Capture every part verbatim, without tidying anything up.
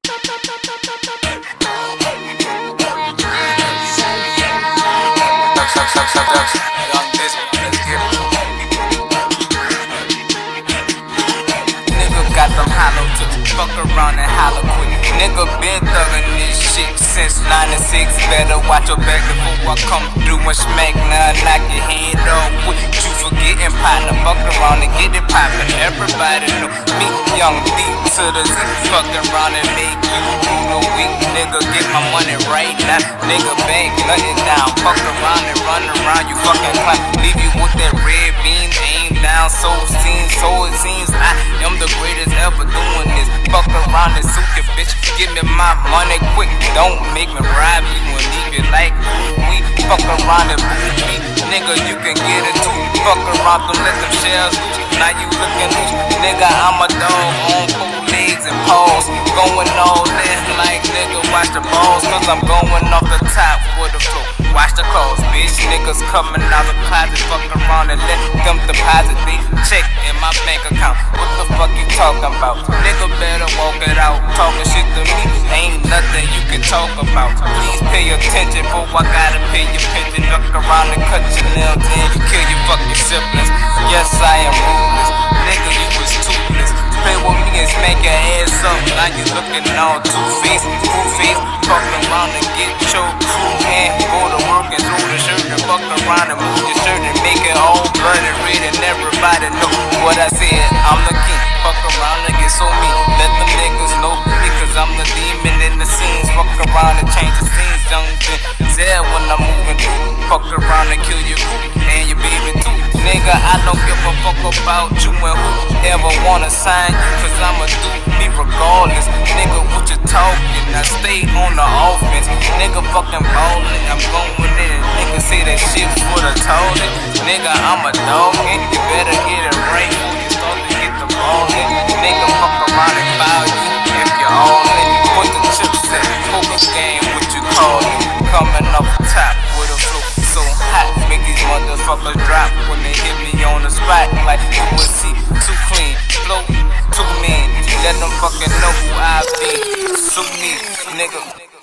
Got them hollow tips, fuck around and holler quick. Nigga been thuggin' this shit since ninety-six. Better watch your back before I come through and smack. Now knock your head off quick. You forgetting partner, fuck around and get it poppin'. Everybody know me, young D to the Z. Fuck around and make you move a week. Nigga get my money right now. Nigga bang, nothing down. Fuck around and run around, you fucking clown. Leave you with that red beam, aim down. So it seems, so it seems I am the greatest ever doing this. Fuck around and suit your bitch. Give me my money quick. Don't make me rob you and leave it like we fuck around and boo me. Nigga, you can get it too. Fuck around, don't let them shells loose. Now you looking loose. Nigga, I'm a dog on four legs and paws. Going all in like nigga, watch the balls. Cause I'm going off the top with the flow. Watch the clothes, bitch. Niggas coming out the closet. Fuck around and let them deposit. They check in my bank account. What the fuck you talking about? Nigga better walk it out. Talking shit to me ain't nothing you can talk about. Please pay attention, for I gotta pay your pension. Look around and cut your nails in. You kill your fucking siblings. Yes, I am ruthless. Nigga, you was toothless. Play with me and smack your ass up. Now you looking all two-faced, two-faced. Fuck around and get choked. And go to work and throw the shirt and fuck around and move your shirt and make it all bloody red and everybody know what I said. I'm the king. Fuck around and get so mean. Let them niggas know because I'm the demon in the scenes. Fuck around and change the scenes. Young Zed when I'm moving through. Fuck around and kill your crew and your baby too. Nigga, I don't give a fuck about you and who ever wanna sign you. Cause I'ma do me regardless. Nigga, what you talking? I stay on the offense. Nigga fucking ballin'. I'm going in. Nigga say that shit for the toilet. Nigga, I'm a dog and you better get it right before you start to get the ball in. Nigga, fuck around and foul you if you're all in. Put the chips in. Poker game, what you call it. Coming up top with a flow so hot. Make these motherfuckers drop when they hit me on the spot. Like you would see, too clean, flow, too mean. Let them fucking know who I be. Sue me, nigga.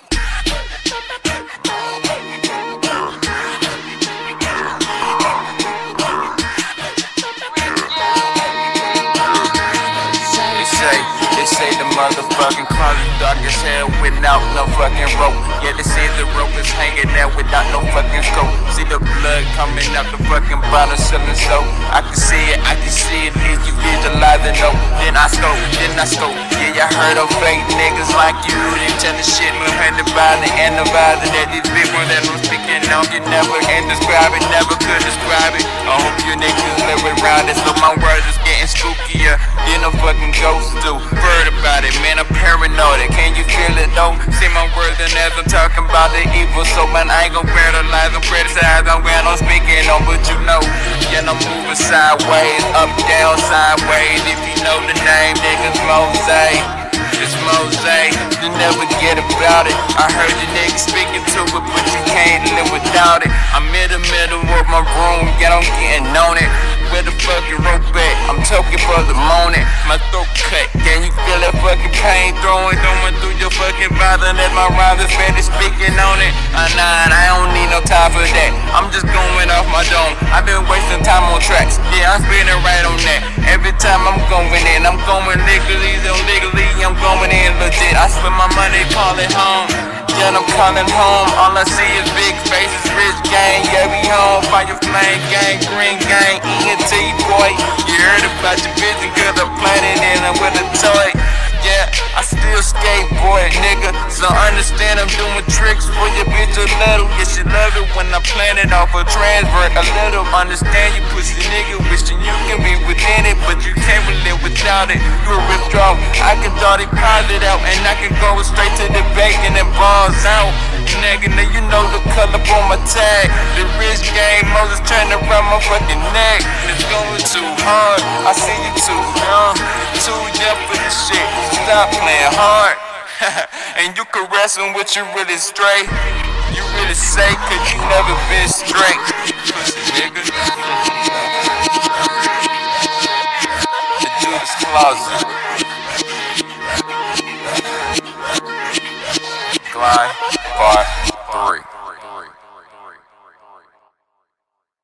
They say the motherfucking closet dark as hell without no fucking rope. Yeah, they say the rope is hanging out without no fucking scope. See the blood coming out the fucking bottle selling soap. I can see it, I can see it, leave you visualizing, no. Then I scope, then I scope. Yeah, y'all heard of fake niggas like you. They tell the shit, no handed by the end of it. That these big ones that I'm speaking on, you never can describe it, never could describe it. I hope you niggas live around it, so my words is getting spookier than a fucking ghost do. Heard about it, man, I'm paranoid. Can you feel it though? See my words and as I'm talking about the evil, so man, I ain't gon' bear the lies, I'm criticized, I'm when I'm speaking on, but you know, yeah, I'm moving sideways, up, down, sideways. If you know the name, niggas Mose. It's Mose, you never get about it. I heard you niggas speaking to it, but you can't live without it. I'm in the middle of my room, get on getting on it. Where the fucking rope at? I'm talking for the morning. My throat cut, can you feel that fucking pain throwing, throwing through your fucking body? Let my rhymes is better speaking on it. Uh, nah, I don't need no time for that. I'm just going off my dome. I've been wasting time on tracks. Yeah, I'm spinning right on that. Every time I'm going in, I'm going legally, illegally, I'm going in legit. I spend my money calling home. Yeah, I'm calling home. All I see is big faces, rich gang. Yeah, we home. Fire flame gang, green gang, E N T boy. You heard about your vision, cause I'm planning in and with a toy. Yeah, I still skateboard, nigga. So understand I'm doing tricks for your bitch a little. Yeah, she love it when I plan it off a transfer a little. Understand you pussy nigga, wishing you can be within it, but you can't live without it. You a withdrawal, I can throw deposit out, and I can go straight to the bank and then balls out. Nigga, now you know the color on my tag. The rich game, Moses trying to run my fucking neck. It's going too hard, I see you too young, too young for this shit. Stop playing hard. And you caressing what you really straight. You really say cause you never been straight. Pussy nigga. The Judas Closet. Line, part.